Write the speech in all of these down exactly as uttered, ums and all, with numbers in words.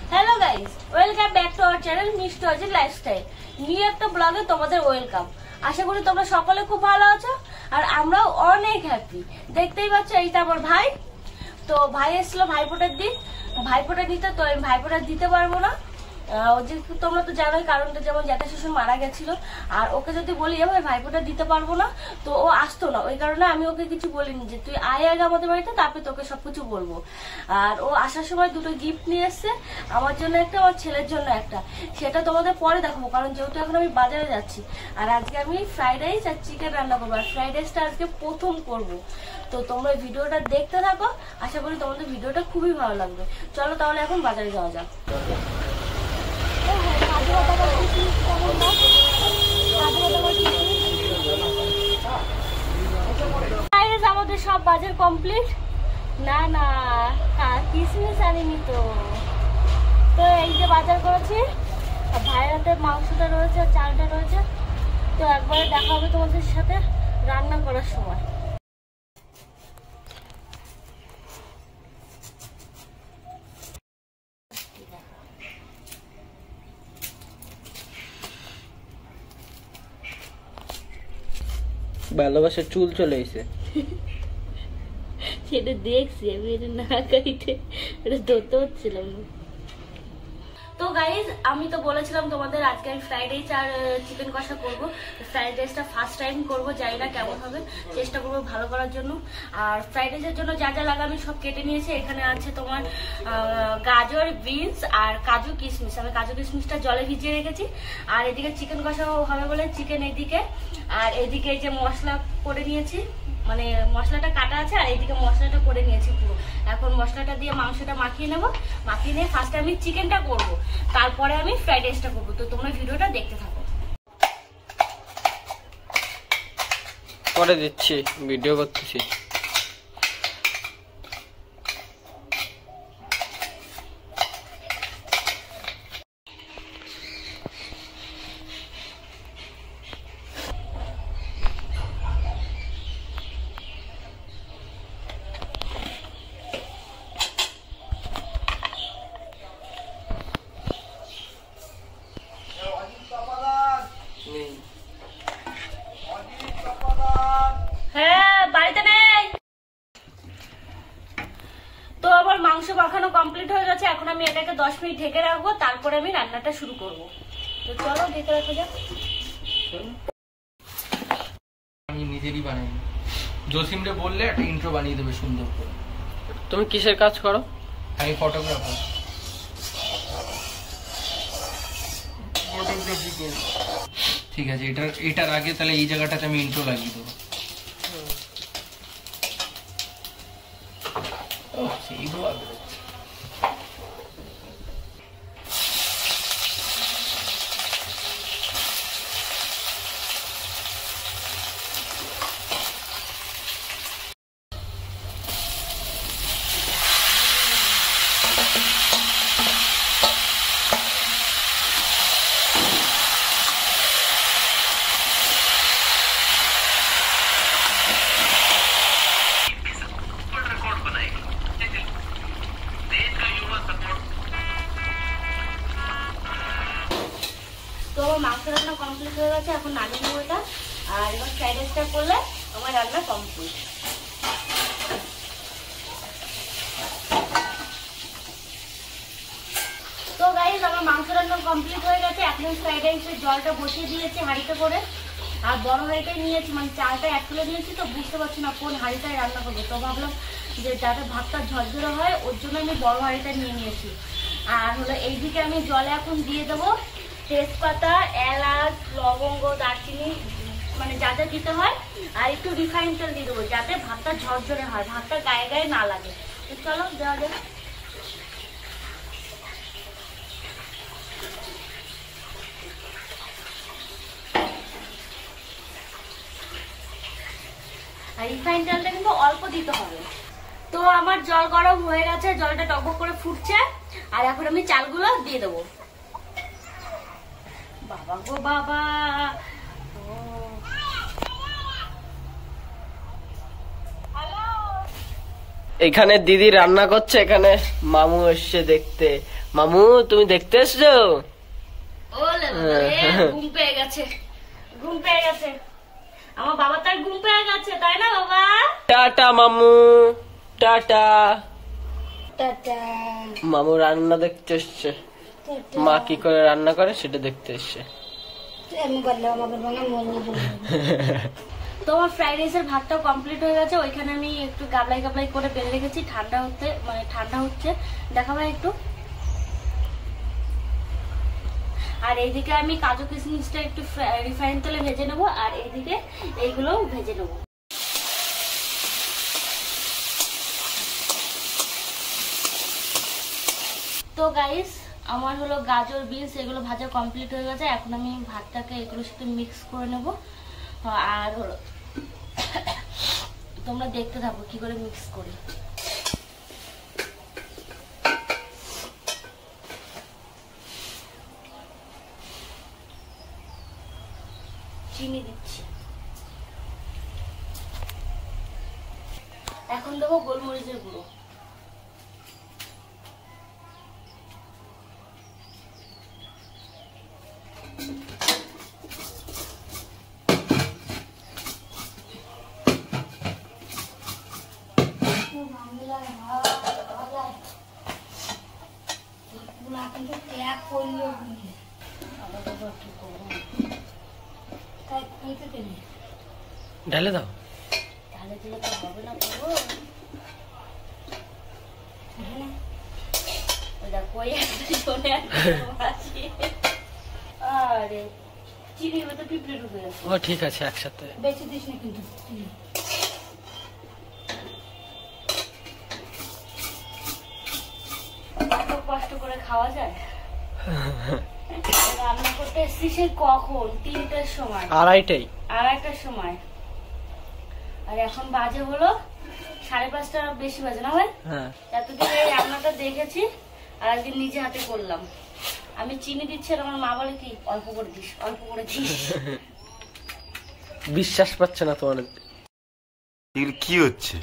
Hello guys, welcome back to our channel Mistu Ajit lifestyle. New একটা ব্লগে তোমাদের ওয়েলকাম। আশা করি তোমরা সকলে খুব ভালো আছো আর আমরাও অনেক হ্যাপি। দেখতেই পাচ্ছ এইটা আমার ভাই। তো ভাই এসেছিল ভাইফোঁটার দিন, ভাইফোঁটা দিতে, তো আমি ভাইফোঁটা দিতে পারবো না। তোমরা তো জানোই কারণটা, যেমন জ্যাঠা শ্বশুর মারা গেছিল আর ওকে যদি বলি ভাই ভাইফোঁটা দিতে পারবো না তো ও আসতো না। ওই কারণে আমি ওকে কিছু বলিনি যে তুই আয় আগে আমাদের বাড়িতে, তারপরে তোকে সবকিছু বলবো। আর ও আসার সময় দুটো গিফট নিয়ে এসছে, আমার জন্য একটা, আমার ছেলের জন্য একটা। সেটা তোমাদের পরে দেখাবো, কারণ যেহেতু এখন আমি বাজারে যাচ্ছি। আর আজকে আমি ফ্রাইড রাইস আর চিকেন রান্না করবো, আর ফ্রাইড রাইসটা আজকে প্রথম করবো। তো তোমরা ভিডিওটা দেখতে থাকো, আশা করি তোমাদের ভিডিওটা খুবই ভালো লাগবে। চলো তাহলে এখন বাজারে যাওয়া যাক। আমাদের সব বাজার কমপ্লিট। না না কিসমিস আনিনি তো। তো এই যে বাজার করেছি, ভাইয়ের হাতে মাংসটা রয়েছে, চালটা রয়েছে। তো একবারে দেখা হবে তোমাদের সাথে রান্না করার সময়। ভালোবাসার চুল চলে এসে সেটা দেখছি আমি, এটা না কাইতে এটা ধরতে হচ্ছিলাম না। তো গাইজ, আমি তো বলেছিলাম তোমাদের আজকে আমি ফ্রাইড রাইস আর চিকেন কষা করবো। ফ্রাইড রাইসটা ফার্স্ট টাইম করবো, জানি না কেমন হবে, চেষ্টা করবো ভালো করার জন্য। আর ফ্রাইড রাইসের জন্য যা যা লাগে আমি সব কেটে নিয়েছি। এখানে আছে তোমার গাজর, বিনস আর কাজু কিশমিশ। আমি কাজু কিশমিশটা জলে ভিজিয়ে রেখেছি। আর এদিকে চিকেন কষা হবে বলে চিকেন এদিকে, আর এদিকে এই যে মশলা করে নিয়েছি, মানে মশলাটা কাটা আছে, আর এইদিকে মশলাটা করে নিয়েছি পুরো। এখন মশলাটা দিয়ে মাংসটা মাখিয়ে নেবো। মাখিয়ে নিয়ে ফার্স্টে আমি চিকেনটা করবো, তারপরে আমি ফ্রাইড রাইসটা করবো। তো তোমরা ভিডিওটা দেখতে থাকো। পরে দিচ্ছি, ভিডিও করতেছি। মাংস মাখানো কমপ্লিট হয়ে গেছে। এখন আমি এটাকে দশ মিনিট ঢেকে রাখবো, তারপরে আমি রান্নাটা শুরু করব। তো চলো ঢেকে রাখা যাক। আমি নিজেরই বানাই, জসিমরে বললে একটা ইন্ট্রো বানিয়ে দেবে সুন্দর করে। তুমি কিসের কাজ করো? আমি ফটোগ্রাফার। ফটোগ্রাফি করি। ঠিক আছে, এটার এটার আগে তাহলে এই জায়গাটাতে আমি ইন্ট্রো লাগিয়ে দেবো। সেই ধোয়া বেরোচ্ছে। তো আমার মাংস রান্না কমপ্লিট হয়ে গেছে, এখন নামিয়ে নেবো এটা। আর এবার ফ্রাইড রাইসটা করলে আমার রান্না কমপ্লিট। তো গাইস, আমার মাংস রান্না কমপ্লিট হয়ে গেছে। এখন ফ্রাইড রাইসের জলটা বসিয়ে দিয়েছি হাঁড়িতে করে। আর বড় হাঁড়িটাই নিয়েছি, মানে চালটা এক কিলো নিয়েছি, তো বুঝতে পারছি না কোন হাঁড়িটায় রান্না করবো। তো ভাবলাম যে যাতে ভাতটা ঝরঝরে হয়, ওর জন্য আমি বড় হাঁড়িটা নিয়ে নিয়েছি। আর হলো এইদিকে আমি জলে এখন দিয়ে দেবো তেজপাতা, এলাচ, লবঙ্গ, দারচিনি, মানে যা যা দিতে হয়। আর একটু রিফাইন তেল দিয়ে দেবো, যাতে ভাতটা ঝরঝরে হয়, ভাতটা গায়ে গায়ে না লাগে। তো চলো দেওয়া যাক। আর রিফাইন তেলটা কিন্তু অল্প দিতে হবে। তো আমার জল গরম হয়ে গেছে, জলটা টকবক করে ফুটছে। আর এখন আমি চালগুলো দিয়ে দেবো। বাবা গো বাবা, এখানে দিদি রান্না করছে, এখানে মামু এসছে দেখতে। মামু তুমি দেখতে এসছো? ওলে বাবারে, ঘুম পেয়ে গেছে, ঘুম পেয়ে গেছে আমার বাবা, তার ঘুম পেয়ে গেছে, তাই না বাবা? টাটা মামু, টাটা। টাটা। মামু রান্না দেখতে এসছে, মা কি করে রান্না করে সেটা দেখতে এসছে। তো আমার ফ্রাইড রাইসের ভাতটাও কমপ্লিট হয়ে গেছে, ওইখানে আমি একটু গাবলাই গাবলাই করে বেলে রেখেছি, ঠান্ডা হতে মানে ঠান্ডা হচ্ছে, দেখাবো একটু। আর এইদিকে আমি কাজু কিশমিশটা একটু রিফাইন তেলে ভেজে নেবো, আর এইদিকে এইগুলো ভেজে নেবো। তো গাইস, আমার হলো গাজর বিনস এগুলো ভাজা কমপ্লিট হয়ে গেছে, এখন আমি ভাতটাকে এগুলোর সাথে মিক্স করে নেব। আর হলো তোমরা দেখতে থাকো কি করে মিক্স করি। চিনি দিচ্ছি, এখন দেবো গোলমরিচের গুঁড়ো, ঢালে দাও। ঢালে দিলে তো হবে না বাবু, আরে চিনি তো পিঁপড়ে ঢুকে গেছে। ও ঠিক আছে, একসাথে বেশি দিস না কিন্তু, এত কষ্ট করে খাওয়া যায়? রান্না করতে এসছি সেই কখন, তিনটার সময়, আড়াইটাই আড়াইটার সময়, আর এখন বাজে হলো সাড়ে পাঁচটা, বেশি বাজে না ভাই? এতদিন এই রান্নাটা দেখেছি আর একদিন নিজে হাতে করলাম। আমি চিনি দিচ্ছি আর আমার মা বলে কি অল্প করে দিস, অল্প করে দিস। বিশ্বাস পাচ্ছে না তোমার। এগুলো কি হচ্ছে?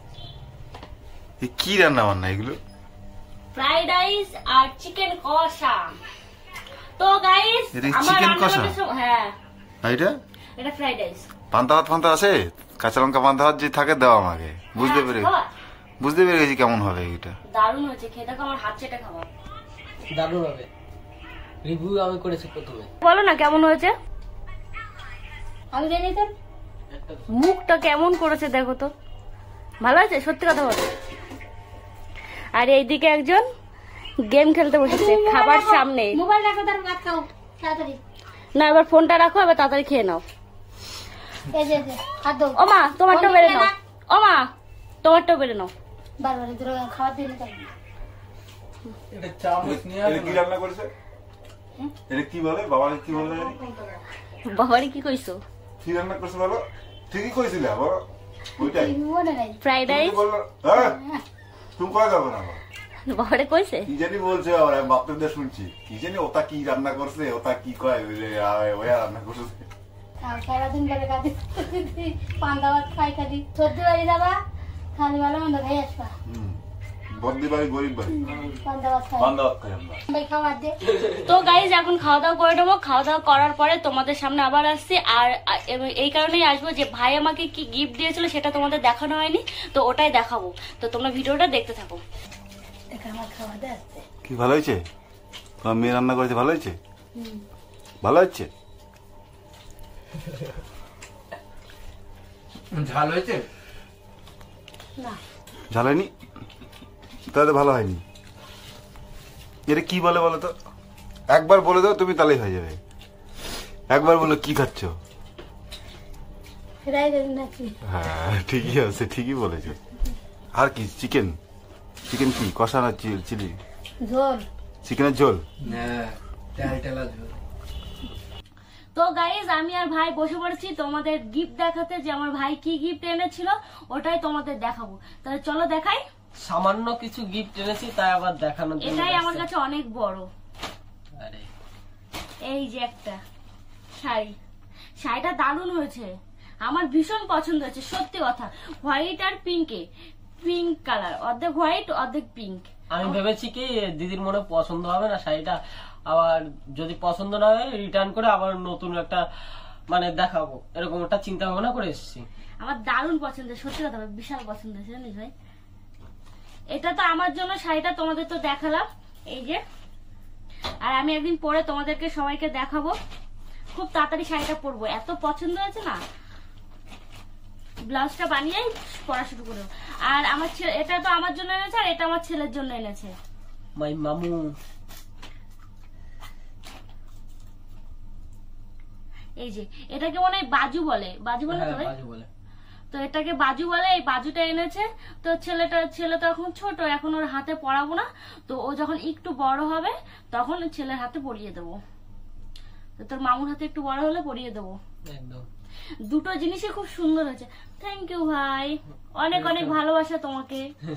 কি রান্না বান্না এগুলো? ফ্রাইড রাইস আর চিকেন কষা। তো গাইস, আমার চিকেন কষা, হ্যাঁ এটা এটা ফ্রাইড রাইস। পান্তা ভাত ফান্তা আছে? কাঁচা লঙ্কা পান্তা ভাত যে থাকে দাও আমাকে, বুঝতে পেরে বুঝতে পেরে গেছি কেমন হবে এটা। দারুণ হয়েছে, খেয়ে দেখো, আমার হাত চেটে খাবার দারুণ হবে। রিভিউ আমি করেছি প্রথমে, বলো না কেমন হয়েছে। আমি জানি তো মুখটা কেমন করেছে, দেখো তো ভালো আছে, সত্যি কথা বলো। আর এইদিকে একজন গেম খেলতে বসেছে খাবার সামনে। মোবাইল রাখো, তার ভাত খাও তাড়াতাড়ি। না, এবার ফোনটা রাখো, এবার তাড়াতাড়ি খেয়ে নাও। এই যে হাত দাও। ও মা, তোমারটাও বেড়ে নাও। ও মা, তোমারটাও বেড়ে নাও। বারবার ধরে খাবার দিলে তাই। এটা চামচ নিয়ে আসো। এটা কি রান্না করেছে? এটা কি বলে? বাবারে কি বলে? বাবারে কি কইছো? কি রান্না করেছে বলো? ঠিকই কইছিলে বলো। ওইটাই ফ্রাইড রাইস। হ্যাঁ, তুমি কই যাবে না? বাবারে কইছে কি জানি বলছে, আর আমি বাপদের শুনছি কি জানি ওটা কি রান্না করছে, ওটা কি কয়, ওই ওই রান্না করছে। সারাদিন ধরে কাঁদি পান্তা ভাত খাই, খালি সর্দি বাড়ি যাবা, খালি ভালো মন্দ খাই আসবা। বদ্দি বাড়ি গরিব বাড়ি, পান্তা ভাত খাই, পান্তা ভাত খাই আমরা। ভাই খাবার দে। তো গাইজ, এখন খাওয়া দাওয়া করে নেবো। খাওয়া দাওয়া করার পরে তোমাদের সামনে আবার আসছি। আর এই কারণেই আসবো যে ভাই আমাকে কি গিফট দিয়েছিল সেটা তোমাদের দেখানো হয়নি, তো ওটাই দেখাবো। তো তোমরা ভিডিওটা দেখতে থাকো। আমার খাওয়া দাওয়া আসছে কি ভালো হয়েছে? তোমার মেয়ে রান্না করেছে, ভালো হয়েছে? ভালো হচ্ছে? ঝাল হয়েছে না? ঝাল হয়নি? তাহলে ভালো হয়নি। এটা কি বলে বলো তো? একবার বলে দাও তুমি, তাহলেই হয়ে যাবে। একবার বলো কি খাচ্ছ? হ্যাঁ ঠিকই আছে, ঠিকই বলেছো। আর কি? চিকেন? চিকেন কি কষা না চিলি? ঝোল, চিকেনের ঝোল। তো গাইজ, আমি আর ভাই বসে পড়েছি তোমাদের গিফট দেখাতে, যে আমার ভাই কি গিফট এনেছিল ওটাই তোমাদের দেখাবো। তাহলে চলো দেখাই। সামান্য কিছু গিফট এনেছি, তাই আবার দেখানো। এটাই আমার কাছে অনেক বড়। আরে এই যে একটা শাড়ি, শাড়িটা দারুণ হয়েছে, আমার ভীষণ পছন্দ হয়েছে, সত্যি কথা। হোয়াইট আর পিঙ্কে, পিঙ্ক কালার, অর্ধেক হোয়াইট অর্ধেক পিঙ্ক, আমি ভেবেছি কি দিদির মনে পছন্দ হবে না শাড়িটা, আবার যদি পছন্দ না হয় রিটার্ন করে আবার নতুন একটা মানে দেখাবো, এরকম একটা চিন্তা ভাবনা করে এসেছি। আমার দারুণ পছন্দ, সত্যি কথা বিশাল পছন্দ হয়েছে জানিস ভাই। এটা তো আমার জন্য শাড়িটা তোমাদের তো দেখালাম, এই যে, আর আমি একদিন পরে তোমাদেরকে সবাইকে দেখাবো। খুব তাড়াতাড়ি শাড়িটা পরবো, এত পছন্দ হয়েছে না। ব্লাউজটা বানিয়েই পরা শুরু করবো। আর আমার ছেলে, এটা তো আমার জন্য এনেছে আর এটা আমার ছেলের জন্য এনেছে। মাই মামু। এই যে এটাকে মনে হয় বাজু বলে, বাজু বলে তো, বাজু বলে তো এটাকে বাজু বলে। এই বাজুটা এনেছে। তো ছেলেটা ছেলে তো এখন ছোট, এখন ওর হাতে পরাবো না। তো ও যখন একটু বড় হবে তখন ছেলের হাতে পরিয়ে দেবো। তো তোর মামুর হাতে একটু বড় হলে পরিয়ে দেবো। একদম দুটো জিনিসই খুব সুন্দর হয়েছে। থ্যাংক ইউ ভাই, অনেক অনেক ভালোবাসা তোমাকে।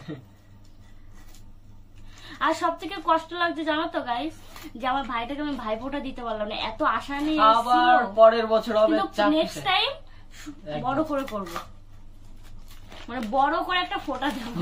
আর সব থেকে কষ্ট লাগছে জানো তো গাইস, যে আমার ভাইটাকে আমি ভাইফোঁটা দিতে পারলাম না। এত আশা নিয়ে আবার পরের বছর হবে, নেক্সট টাইম বড় করে করব, মানে বড় করে একটা ফোঁটা দেব।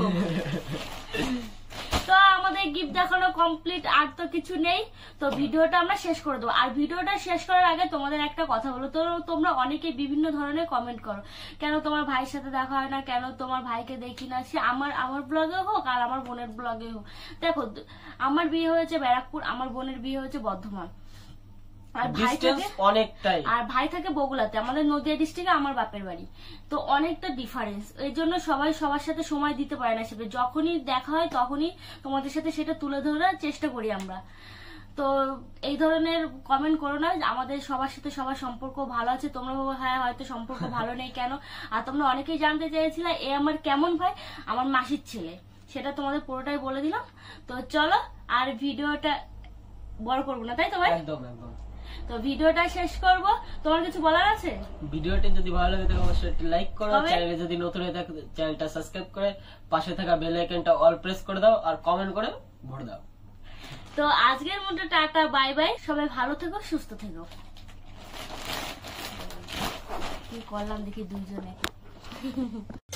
তো আমাদের গিফট দেখানো কমপ্লিট, আর তো কিছু নেই। তো ভিডিওটা আমরা শেষ করে দেবো। আর ভিডিওটা শেষ করার আগে তোমাদের একটা কথা বলো, তো তোমরা অনেকে বিভিন্ন ধরনের কমেন্ট করো, কেন তোমার ভাইয়ের সাথে দেখা হয় না, কেন তোমার ভাইকে দেখি না। সে আমার আমার ব্লগে হোক আর আমার বোনের ব্লগে হোক। দেখো, আমার বিয়ে হয়েছে ব্যারাকপুর, আমার বোনের বিয়ে হয়েছে বর্ধমান, আর ভাই থাকে অনেকটাই, আর ভাই থাকে বগুড়াতে, আমাদের নদিয়া ডিস্ট্রিক্টে আমার বাপের বাড়ি। তো অনেকটা ডিফারেন্স, এই জন্য সবাই সবার সাথে সময় দিতে পারে না। সেটা যখনই দেখা হয় তখনই তোমাদের সাথে সেটা তুলে ধরার চেষ্টা করি আমরা। তো এই ধরনের কমেন্ট করো না। আমাদের সবার সাথে সবার সম্পর্ক ভালো আছে, তোমরা ভাবো হ্যাঁ হয়তো সম্পর্ক ভালো নেই কেন। আর তোমরা অনেকেই জানতে চেয়েছিলে এ আমার কেমন ভাই, আমার মাসির ছেলে, সেটা তোমাদের পুরোটাই বলে দিলাম। তো চলো, আর ভিডিওটা বড় করবো না, তাই তো ভাই? একদম একদম। তো ভিডিওটা শেষ করব। তোমার কিছু বলার আছে? ভিডিওটি যদি ভালো লাগে তাহলে অবশ্যই একটি লাইক করো, চ্যানেলে যদি নতুন হয়ে থাকে চ্যানেলটা সাবস্ক্রাইব করে পাশে থাকা বেল আইকনটা অল প্রেস করে দাও, আর কমেন্ট করে ভোট দাও। তো আজকের মতো টাটা, বাই বাই। সবাই ভালো থেকো, সুস্থ থেকো। কি করলাম দেখি দুইজনে।